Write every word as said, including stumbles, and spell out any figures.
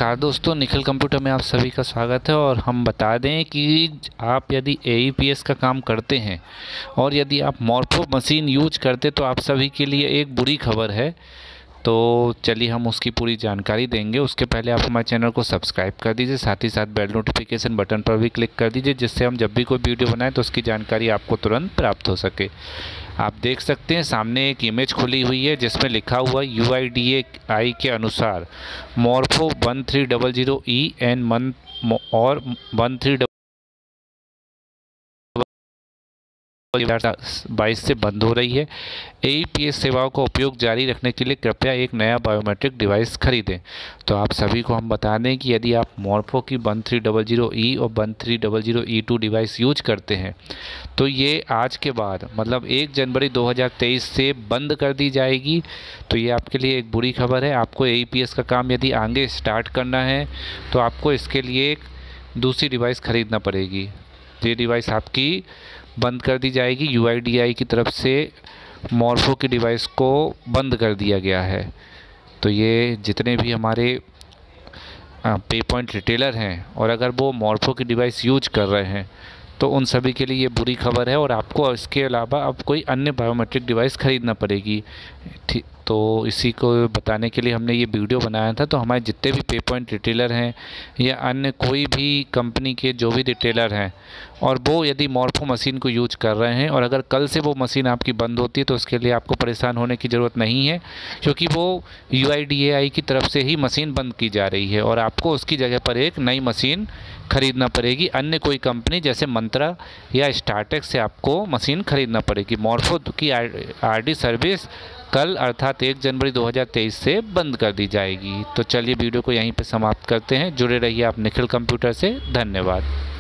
नमस्कार दोस्तों, निखिल कंप्यूटर में आप सभी का स्वागत है। और हम बता दें कि आप यदि ए ई पी एस का काम करते हैं और यदि आप मॉर्फो मशीन यूज करते तो आप सभी के लिए एक बुरी खबर है। तो चलिए हम उसकी पूरी जानकारी देंगे। उसके पहले आप हमारे चैनल को सब्सक्राइब कर दीजिए, साथ ही साथ बेल नोटिफिकेशन बटन पर भी क्लिक कर दीजिए, जिससे हम जब भी कोई वीडियो बनाएं तो उसकी जानकारी आपको तुरंत प्राप्त हो सके। आप देख सकते हैं सामने एक इमेज खुली हुई है जिसमें लिखा हुआ you I D A I के अनुसार Morpho one three double zero E N मन और वन थ्री बाईस से बंद हो रही है। ए ई पी एस सेवाओं का उपयोग जारी रखने के लिए कृपया एक नया बायोमेट्रिक डिवाइस खरीदें। तो आप सभी को हम बता दें कि यदि आप मॉर्फो की one three double zero E और one three double zero E two device use करते हैं तो ये आज के बाद मतलब एक जनवरी दो हज़ार तेईस से बंद कर दी जाएगी। तो ये आपके लिए एक बुरी खबर है। आपको ए ई पी एस का काम यदि आगे स्टार्ट करना है तो आपको इसके लिए एक दूसरी डिवाइस खरीदना पड़ेगी। ये डिवाइस आपकी बंद कर दी जाएगी। यू आई डी ए आई की तरफ से मॉर्फो की डिवाइस को बंद कर दिया गया है। तो ये जितने भी हमारे पे पॉइंट रिटेलर हैं और अगर वो मॉर्फो की डिवाइस यूज कर रहे हैं तो उन सभी के लिए ये बुरी खबर है और आपको इसके अलावा अब कोई अन्य बायोमेट्रिक डिवाइस खरीदना पड़ेगी। ठीक, तो इसी को बताने के लिए हमने ये वीडियो बनाया था। तो हमारे जितने भी पे पॉइंट रिटेलर हैं या अन्य कोई भी कंपनी के जो भी रिटेलर हैं और वो यदि मॉर्फो मशीन को यूज कर रहे हैं और अगर कल से वो मशीन आपकी बंद होती है तो उसके लिए आपको परेशान होने की ज़रूरत नहीं है, क्योंकि वो यू आई डी ए आई की तरफ से ही मशीन बंद की जा रही है और आपको उसकी जगह पर एक नई मशीन खरीदना पड़ेगी। अन्य कोई कंपनी जैसे मंत्रा या स्टार्टेक्स से आपको मशीन खरीदना पड़ेगी। मॉर्फो की आर डी सर्विस कल अर्थात एक जनवरी दो हज़ार तेईस से बंद कर दी जाएगी। तो चलिए वीडियो को यहीं पे समाप्त करते हैं। जुड़े रहिए आप निखिल कंप्यूटर से। धन्यवाद।